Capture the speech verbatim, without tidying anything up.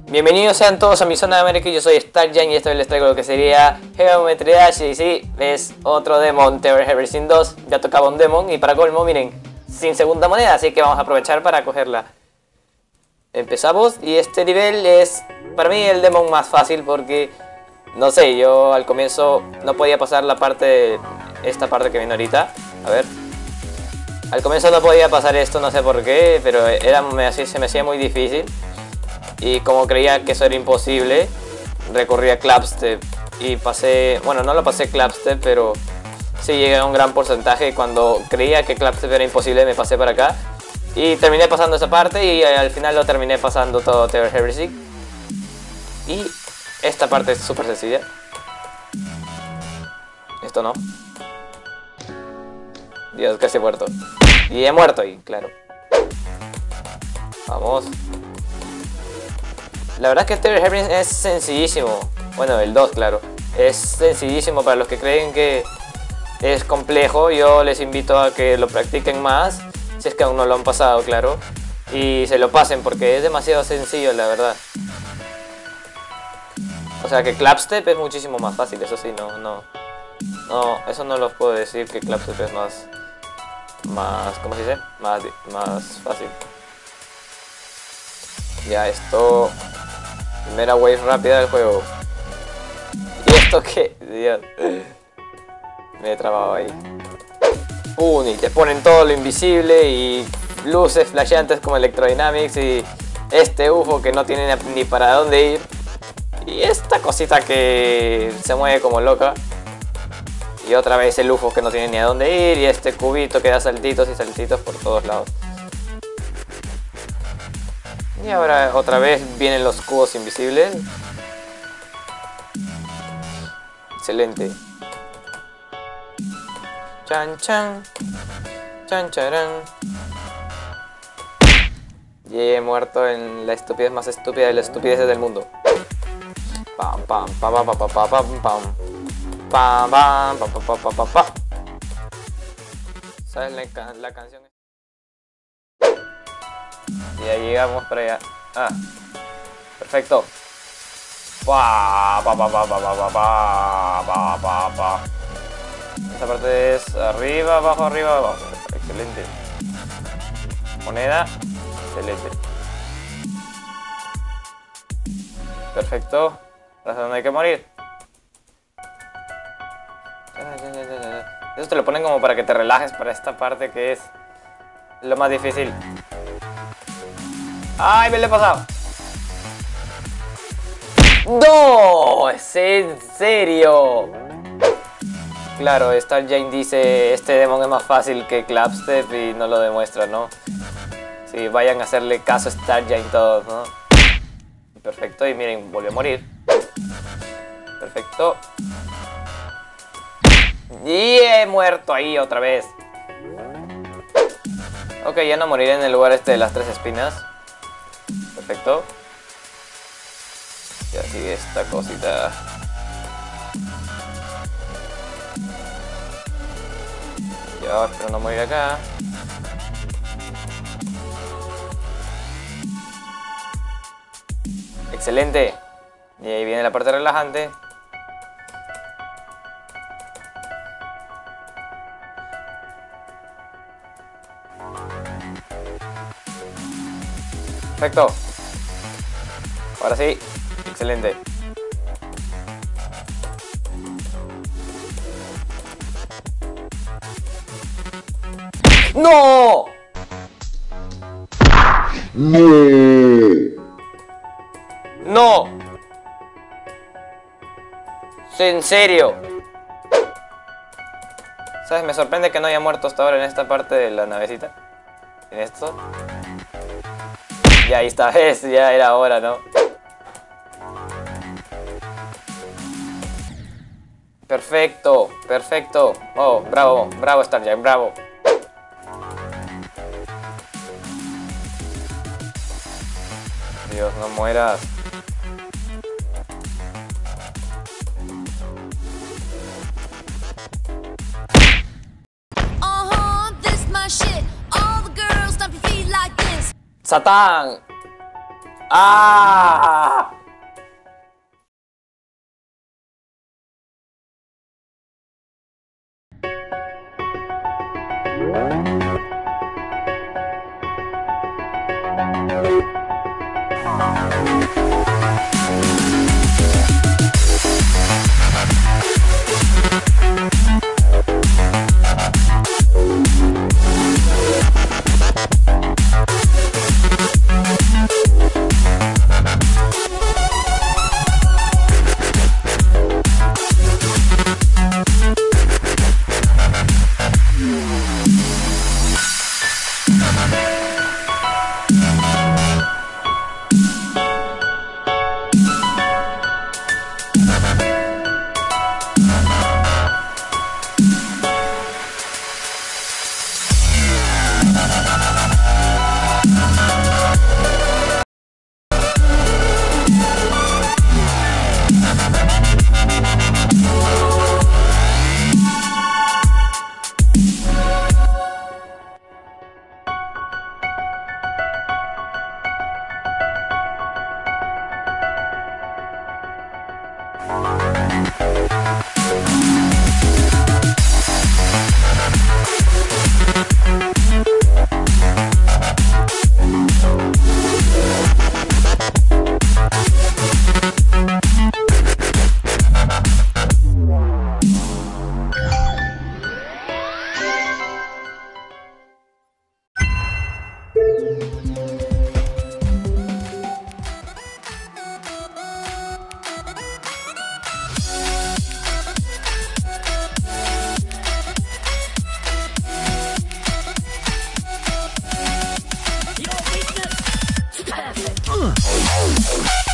Bienvenidos sean todos a mi zona de América, yo soy StarJain y esta vez les traigo lo que sería Geometry Dash. Y sí, es otro Demon, Theory Everything dos, ya tocaba un Demon y para colmo, miren, sin segunda moneda, así que vamos a aprovechar para cogerla. Empezamos y este nivel es para mí el Demon más fácil porque, no sé, yo al comienzo no podía pasar la parte, esta parte que viene ahorita, a ver. Al comienzo no podía pasar esto, no sé por qué, pero era, me, se me hacía muy difícil. Y como creía que eso era imposible, recurrí a Clapstep y pasé, bueno, no lo pasé Clapstep, pero sí llegué a un gran porcentaje. Cuando creía que Clapstep era imposible me pasé para acá y terminé pasando esa parte y al final lo terminé pasando todo Theory Everything. Y esta parte es súper sencilla. Esto no. Dios, casi he muerto. Y he muerto y claro. Vamos. La verdad es que Theory Everything es sencillísimo. Bueno, el dos, claro. Es sencillísimo para los que creen que es complejo. Yo les invito a que lo practiquen más, si es que aún no lo han pasado, claro. Y se lo pasen porque es demasiado sencillo, la verdad. O sea que Clapstep es muchísimo más fácil, eso sí, no, no. No, eso no lo puedo decir que Clapstep es más... Más, ¿cómo se dice? Más, más fácil. Ya, esto... Primera wave rápida del juego. ¿Y esto qué? Dios. Me he trabado ahí. Uh, y te ponen todo lo invisible y luces flasheantes como Electrodynamics y este U F O que no tiene ni para dónde ir. Y esta cosita que se mueve como loca. Y otra vez el U F O que no tiene ni a dónde ir y este cubito que da saltitos y saltitos por todos lados. Y ahora otra vez vienen los cubos invisibles. Excelente. Chan chan. Chan charán. Y he muerto en la estupidez más estúpida de las estupideces del mundo. Pam pam pam pam pam pam pam pam. Pam pam pam pam pam pam pam. ¿Sabes la, la canción? Y ya llegamos para allá. Ah, perfecto. Pa, pa, pa, pa, pa, pa, pa, pa, pa, pa. Esta parte es arriba, abajo, arriba, abajo. Excelente. Moneda. Excelente. Perfecto. ¿Hasta dónde hay que morir? Eso te lo ponen como para que te relajes para esta parte que es lo más difícil. ¡Ay, me lo he pasado! ¡No! ¿Es en serio? Claro, StarJain dice este Demon es más fácil que Clapstep y no lo demuestra, ¿no? Sí, vayan a hacerle caso a StarJain todos, ¿no? Perfecto, y miren, volvió a morir. Perfecto. Y he muerto ahí otra vez. Ok, ya no moriré en el lugar este de las tres espinas. Perfecto. Ya sigue esta cosita. Ya, espero no morir acá. Excelente. Y ahí viene la parte relajante. Perfecto. Ahora sí. Excelente. ¡No! ¡No! ¡No! ¿En serio? ¿Sabes? Me sorprende que no haya muerto hasta ahora en esta parte de la navecita. En esto. Ya, ahí está, ves, ya era hora, ¿no? Perfecto, perfecto. Oh, bravo, bravo StarJain, bravo. Dios, no mueras. Uh-huh, this my shit. All the girls stomp your feet like this. ¡Satán! ¡Ah! Your weakness. Perfect.